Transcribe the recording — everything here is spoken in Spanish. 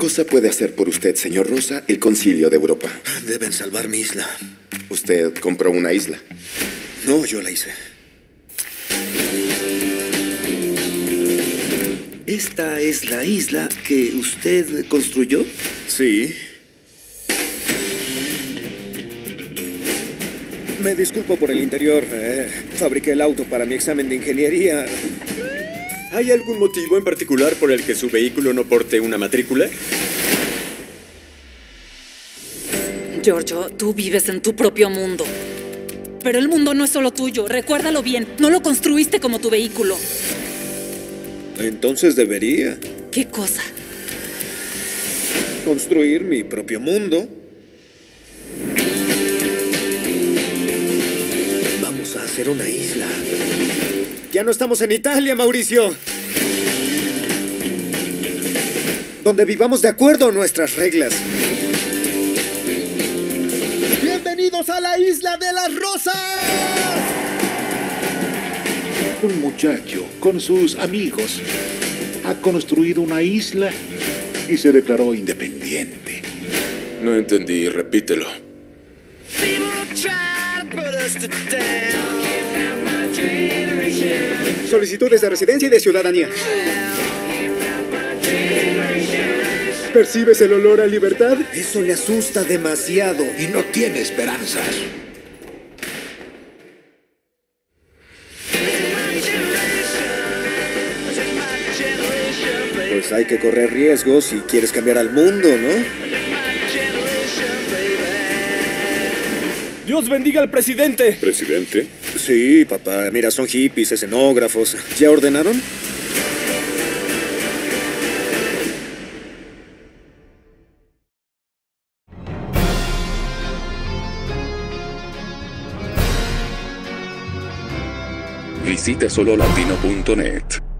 cosa puede hacer por usted, señor Rosa, el Concilio de Europa? Deben salvar mi isla. Usted compró una isla. No, yo la hice. ¿Esta es la isla que usted construyó? Sí. Me disculpo por el interior. Fabriqué el auto para mi examen de ingeniería. ¿Hay algún motivo en particular por el que su vehículo no porte una matrícula? Giorgio, tú vives en tu propio mundo. Pero el mundo no es solo tuyo, recuérdalo bien. No lo construiste como tu vehículo. Entonces debería ¿Qué cosa? construir mi propio mundo. Vamos a hacer una isla. Ya no estamos en Italia, Mauricio. Donde vivamos de acuerdo a nuestras reglas. ¡Bienvenidos a la Isla de las Rosas! Un muchacho con sus amigos ha construido una isla y se declaró independiente. No entendí, repítelo. Solicitudes de residencia y de ciudadanía. ¿Percibes el olor a libertad? Eso le asusta demasiado. Y no tiene esperanzas. Pues hay que correr riesgos si quieres cambiar al mundo, ¿no? ¡Dios bendiga al presidente! ¿Presidente? Sí, papá. Mira, son hippies, escenógrafos. ¿Ya ordenaron? Visita sololatino.net.